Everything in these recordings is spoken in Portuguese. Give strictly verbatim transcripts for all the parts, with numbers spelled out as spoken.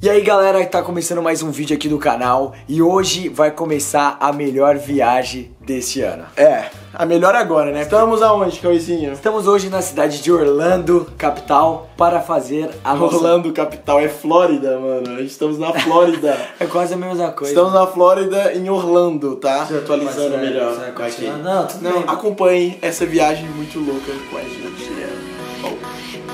E aí galera, tá começando mais um vídeo aqui do canal e hoje vai começar a melhor viagem desse ano. É, a melhor agora, né? Estamos aonde, Cauizinho? Estamos hoje na cidade de Orlando, capital, para fazer a nossa... Orlando, capital, é Flórida, mano. Estamos na Flórida. É quase a mesma coisa. Estamos na Flórida, em Orlando, tá? Você Atualizando vai, melhor. você vai aqui. Não, tudo Não, bem. acompanhe essa viagem muito louca com a gente. Oh.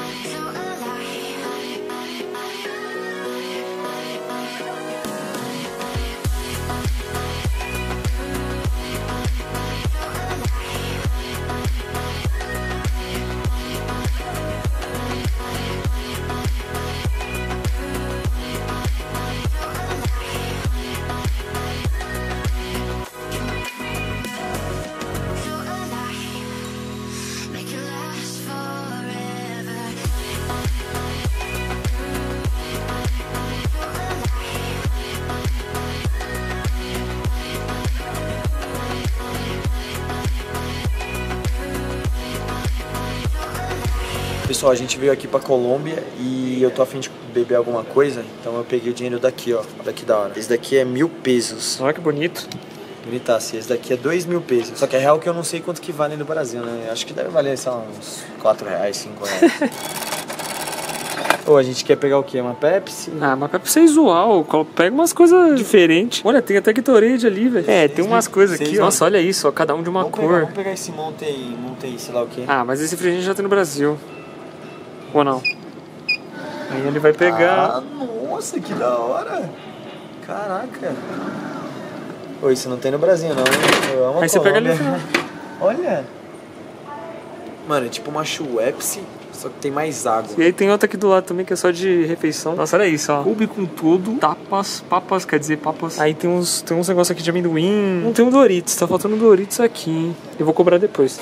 Pessoal, a gente veio aqui pra Colômbia e eu tô a fim de beber alguma coisa, então eu peguei o dinheiro daqui, ó, daqui da hora. Esse daqui é mil pesos. Olha que bonito. Bonitaço, esse daqui é dois mil pesos. Só que é real que eu não sei quanto que vale no Brasil, né? Acho que deve valer, sei lá, uns quatro reais, cinco reais. Ô, a gente quer pegar o quê? Uma Pepsi? Ah, mas Pepsi é usual. Pega umas coisas diferentes. Olha, tem até Gatorade ali, velho. É, tem umas coisas aqui. Nossa, olha isso, ó, cada um de uma vamos cor. Pegar, vamos pegar esse monte aí, monte aí, sei lá o quê. Ah, mas esse refrigerante já tem no Brasil. Ou não? Aí ele vai pegar... Ah, nossa, que da hora. Caraca. Ô, isso não tem no Brasil, não. Eu amo a Aí você pega ali. Olha. Mano, é tipo uma Schweppes, só que tem mais água. E aí tem outra aqui do lado também que é só de refeição. Nossa, olha isso, ó. Cube com tudo. Tapas, papas, quer dizer, papas. Aí tem uns, tem uns negócios aqui de amendoim. Não tem um Doritos, tá faltando um Doritos aqui, hein? Eu vou cobrar depois.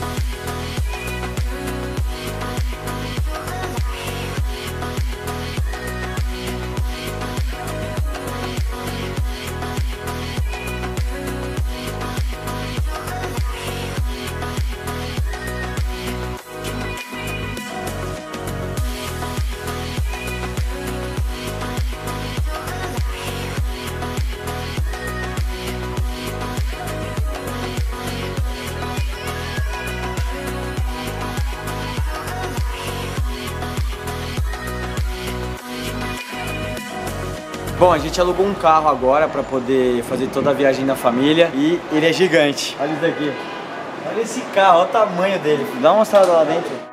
Bom, a gente alugou um carro agora pra poder fazer toda a viagem da família e ele é gigante. Olha isso daqui. Olha esse carro, olha o tamanho dele. Dá uma mostrada lá dentro.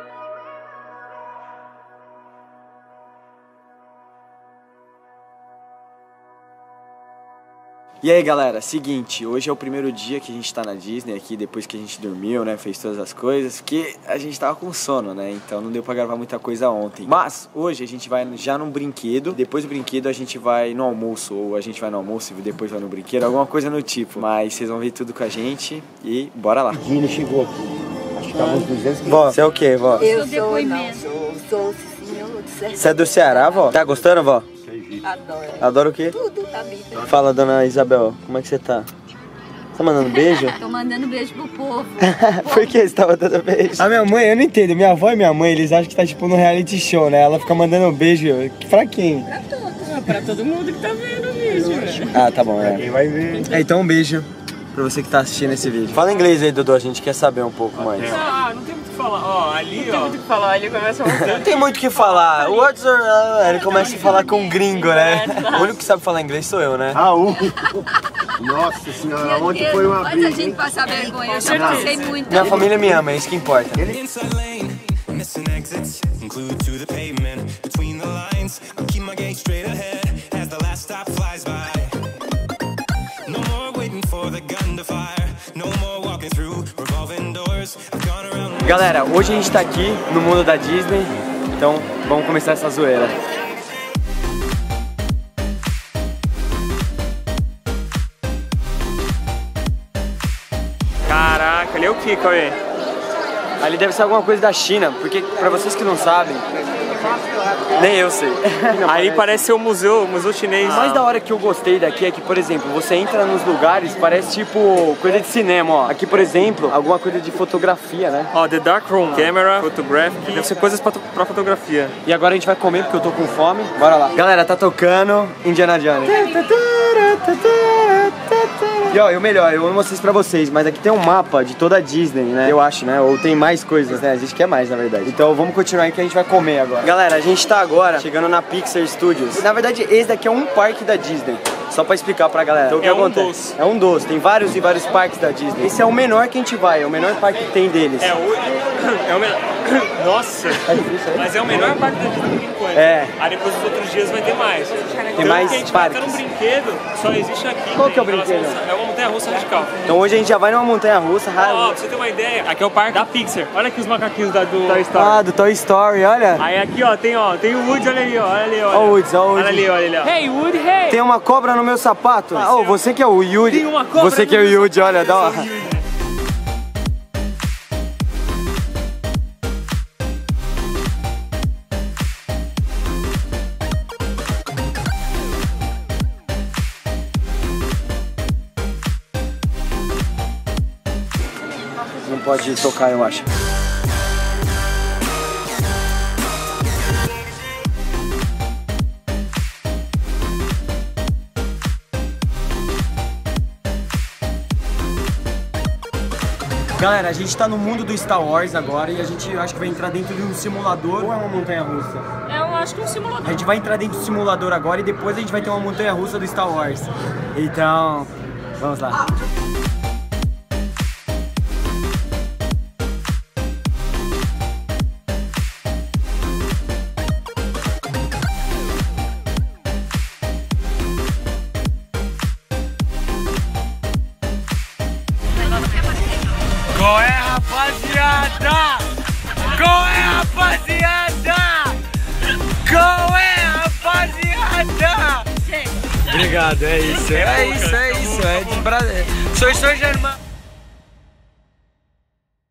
E aí galera, seguinte, hoje é o primeiro dia que a gente tá na Disney aqui, depois que a gente dormiu, né, fez todas as coisas, porque a gente tava com sono, né, então não deu pra gravar muita coisa ontem. Mas hoje a gente vai já num brinquedo, depois do brinquedo a gente vai no almoço, ou a gente vai no almoço e depois vai no brinquedo, alguma coisa no tipo. Mas vocês vão ver tudo com a gente e bora lá. Ele chegou aqui, acho que tava uns duzentos quilômetros. Vó, você é o quê, vó? Eu sou, não, sou, sou Cicinho do Sertão. Você é do Ceará, vó? Tá gostando, vó? Adoro. Adoro o quê? Tudo da vida. Fala, dona Isabel, como é que você tá? Tá mandando beijo? Tô mandando beijo pro povo. Por que você tá mandando beijo? A minha mãe, eu não entendo, minha avó e minha mãe, eles acham que tá tipo no reality show, né? Ela fica mandando beijo pra quem? Pra todos. Ah, pra todo mundo que tá vendo o vídeo. Ah, tá bom, é. Quem vai ver? É, então um beijo pra você que tá assistindo esse vídeo. Fala inglês aí, Dudu, a gente quer saber um pouco mais. Ah, não tem muito o que falar. Ó, ali, ó. Não tem muito o que falar, ali começa a voltar. Não tem muito o que falar. What's your... Ah, ele começa a falar com gringo, né? O único que sabe falar inglês sou eu, né? Ah, um. Nossa senhora, Meu ontem Deus, foi uma mas a briga, gente hein? passa vergonha, eu já passei muito. Minha família me ama, é isso que importa. Missing exits, glued to the pavement. Between the lines, I'll keep my gaze straight ahead as the last stop flies by. No more waiting for the gun to fire. No more walking through revolving doors. I've gone around. Galera, hoje a gente tá aqui no mundo da Disney, então vamos começar essa zoeira. Caraca, ali é o que, Cauê? Ali deve ser alguma coisa da China, porque pra vocês que não sabem, Nem eu sei. Aí parece ser o museu, o museu chinês. O mais da hora que eu gostei daqui é que, por exemplo, você entra nos lugares, parece tipo coisa de cinema, ó. Aqui, por exemplo, alguma coisa de fotografia, né? Ó, The Dark Room, Camera, Photographic, deve ser coisas pra, pra fotografia. E agora a gente vai comer porque eu tô com fome. Bora lá. Galera, tá tocando Indiana Jones. E ó, e o melhor, eu vou mostrar isso pra vocês, mas aqui tem um mapa de toda a Disney, né? Eu acho, né? Ou tem mais coisas, né? A gente quer mais, na verdade. Então vamos continuar aí que a gente vai comer agora. Galera, a gente tá agora chegando na Pixar Studios. Na verdade, esse daqui é um parque da Disney. Só pra explicar pra galera. Então, o que é um acontece? dos. É um dos. Tem vários e vários parques da Disney. Esse é o menor que a gente vai, é o menor parque que tem deles. É o... É o menor... Nossa! É difícil, é? Mas é o menor parque da Disney por enquanto. É. Aí depois dos outros dias vai ter mais. Tem mais que a gente parques. vai ter um brinquedo, só existe aqui. Qual que é o em relação brinquedo? ao- É uma montanha-russa radical. Então hoje a gente já vai numa montanha-russa. Ó, pra você ter uma ideia, aqui é o parque da Pixar. Olha aqui os macaquinhos da, do Toy Story. Ah, do Toy Story, olha. Aí aqui, ó, tem, ó, tem o Woody, olha ali, ó, olha ali, olha. Ó o Woody, ó o Woody. Olha ali, olha ali, ó. Hey, Woody, hey! Tem uma cobra no meu sapato. Ah, oh, você que é o Yuri. Tem uma cobra Você que é o no meu Yuri, sapato. olha, dá uma... Eu sou o Yuri. Não pode tocar, eu acho. Galera, a gente tá no mundo do Star Wars agora e a gente acho que vai entrar dentro de um simulador ou é uma montanha-russa? Eu acho que é um simulador. A gente vai entrar dentro do simulador agora e depois a gente vai ter uma montanha-russa do Star Wars. Então, vamos lá. Qual é, rapaziada? Qual é, rapaziada? Qual é, rapaziada? Obrigado, é isso. É isso, é isso. É de prazer. Sou São Germán.